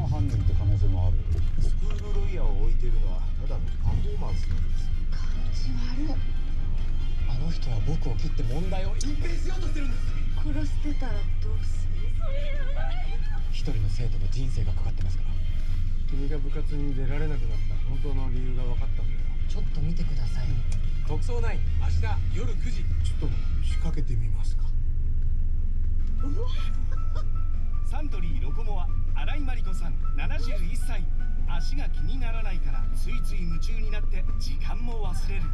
犯人って可能性もある。 スクールロイヤーを置いてるのはただのパフォーマンスなんです。 感じ悪い。 あの人は僕を切って問題を隠蔽しようとしてるんです。 殺してたらどうする？それやばい。 一人の生徒の人生がかかってますから。 君が部活に出られなくなった本当の理由が分かったんだよ。 ちょっと見てください。 特捜9、明日夜9時。 ちょっと仕掛けてみますか。 サントリーロコモア新井真理子さん71歳。足が気にならないからついつい夢中になって時間も忘れる。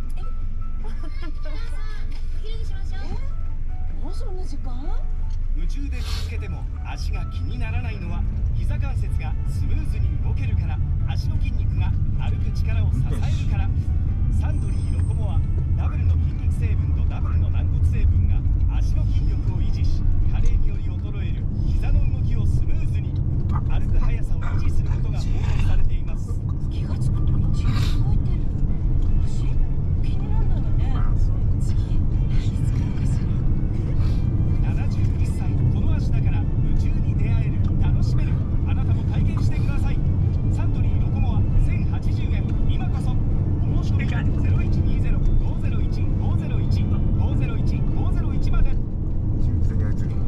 きれいにしましょう。もうそんな時間？ 夢中で続けても足が気にならないのは膝関節がスムーズに動けるから。足の筋肉が歩く力を支えるから。サントリーロコモアダブルの筋肉成分とダブルの軟骨成分が足の筋力を維持し、加齢により衰える膝の動きをスムーズに、歩く速さを維持することが報告されています。 気がつくと一日動いてる。足気になるんだよね。次何使うかしら。 71歳、この足だから夢中に出会える、楽しめる。あなたも体験してください。サントリーロコモア1080円。今こそ。お申し込みは0120-501-501 501-501まで。 緻密に操る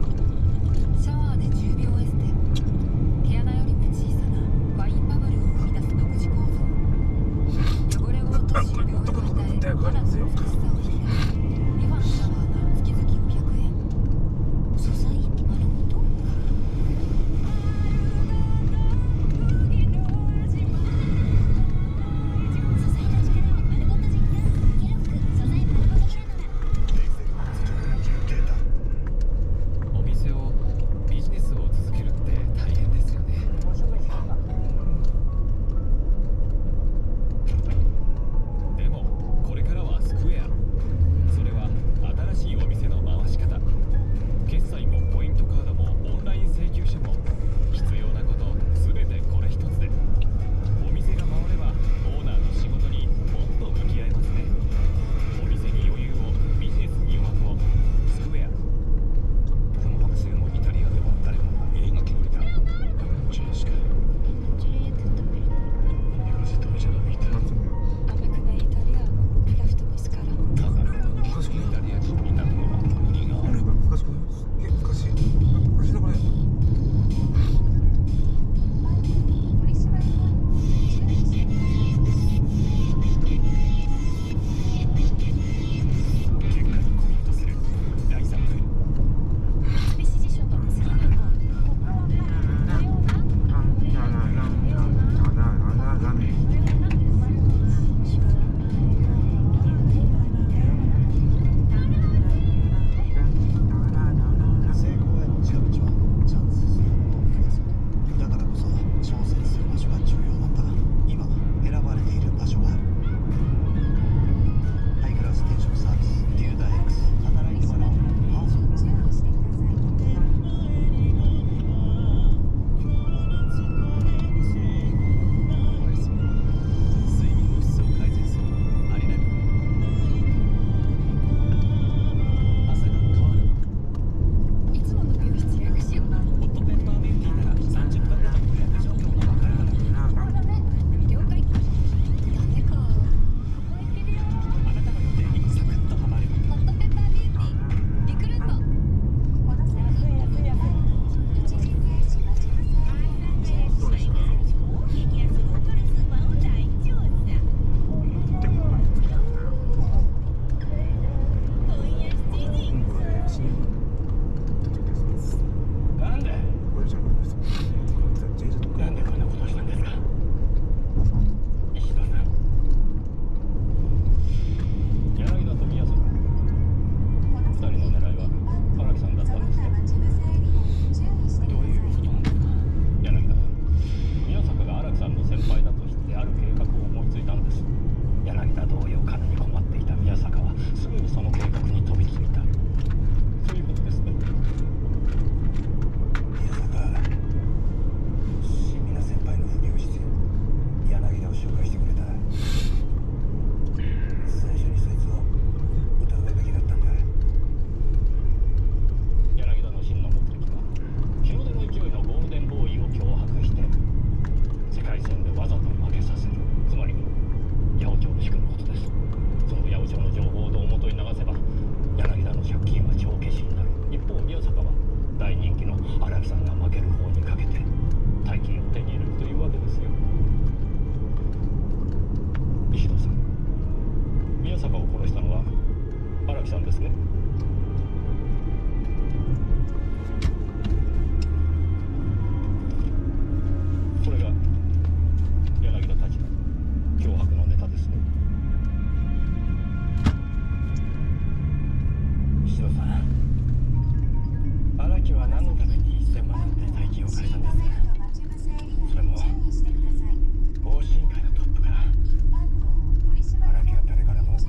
を借りたんです。それも方針会のトップから荒木は誰からも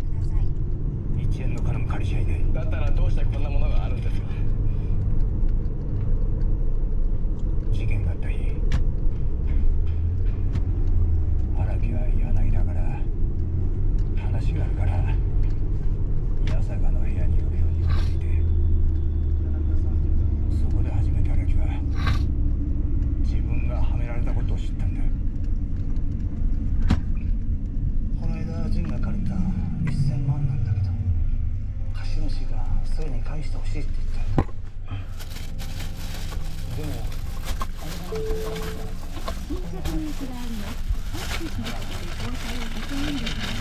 1円の金も借りちゃいない。だったらどうしてこんなものがあるんですか。事件があった日、荒木は柳田から話があるから宮坂の部屋に寄るように言われていて、そこで初めて荒木は自分がはめられたことを知ったんだ。この間ジンが借りた1000万なんだけど、貸主がすぐに返してほしいって言ったんだ。でも到着の様子があります。アクセスの方で詳細を確認できます。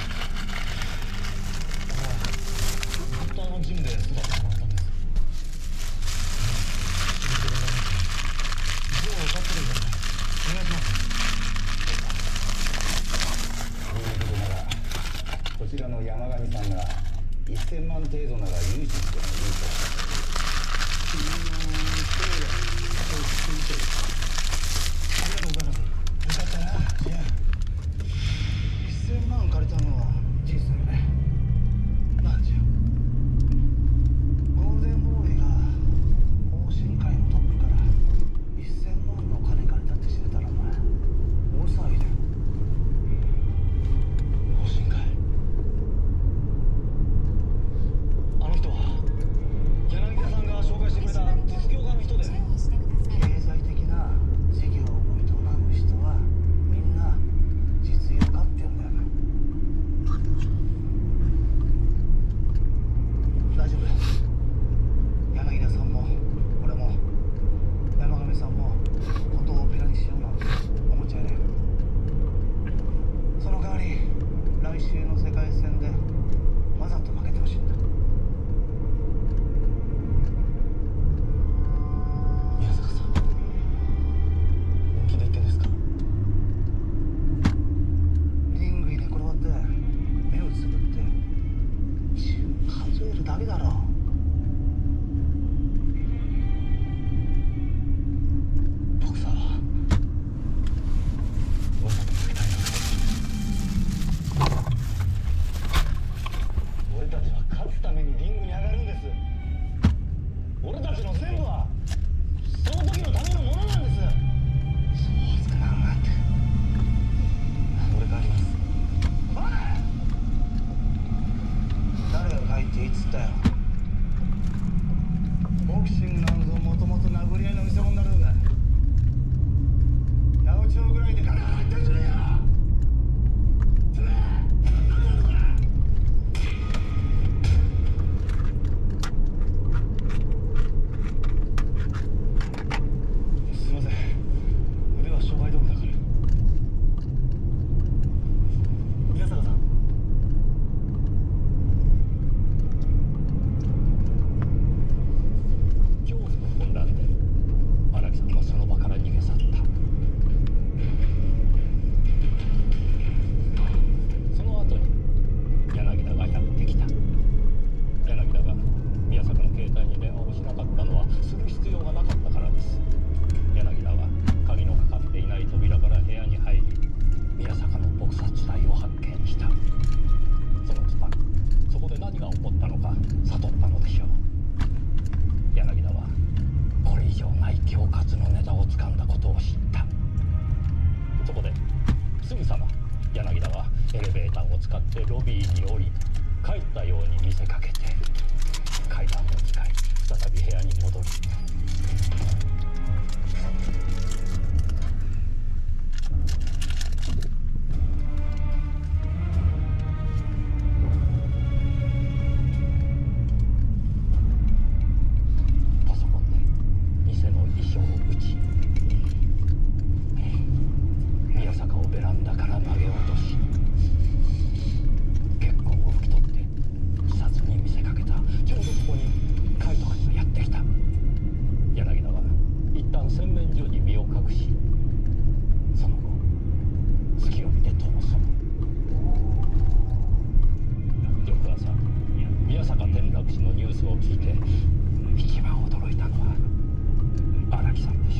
本当のジムで育ててもらったんです。ジムを飼ってるんだね。お願いします。そういうことならこちらの山上さんが1000万程度なら融資してもいいと。君の将来にそうしてみてる。ありがとうございます。よかったな。じゃあ1000万借りたのは事実だよね。なんじゃゴールデンボーイが方針会のトップから1000万の金借りたって知れたらお前大騒ぎだよ。方針会、あの人は柳田さんが紹介してくれた実業家の人で、経済的な事業を営む人はみんな実業家って言うんだよな。大丈夫。柳田さんも俺も山上さんもことをオペラにしようなんて思っちゃいない。その代わり来週の世界戦でわざと負けてほしいんだ。宮坂さん、本気で言ってんですか。リングに寝転がって目をつぶって10数えるだけだろ。ボクサーはわざと負けたいのか。俺たちは勝つためにリングに上がるんです。俺たちの全部はその時のためのものなんです。そうつかなくなって。俺があります。おい、誰が書いていつったよ。ボクシングなんぞもともと殴り合いの見せ物になるのか。八百長ぐらいでガラガラ言ってんじゃねえよ。すいません、腕は商売道具だから。宮坂さん、恐怖の混乱で荒木さんはその場から逃げ去った。その後に柳田がやってきた。柳田が宮坂の携帯に電話をしなかったのはする必要がなかったからです。柳田は鍵のかかっていない扉から部屋に入り、宮坂の撲殺体を発見した。そのつまりそこで何が起こったのか悟ったのでしょう。柳田はこれ以上ない恐喝のネタを掴んだことを知った。そこですぐさま柳田はエレベーターを使ってロビーに降り、帰ったように見せかけて階段を使い再び部屋に戻る。パソコンで偽の遺書を打ち、宮坂をベランダから投げ落とし、血痕を拭き取って自殺に見せかけた。ちょうどここに海斗君がやってきた。柳田は一旦洗面所に身を隠し、その後隙を見て逃走。翌朝宮坂転落死のニュースを聞いて一番驚いたのは荒木木さんでした。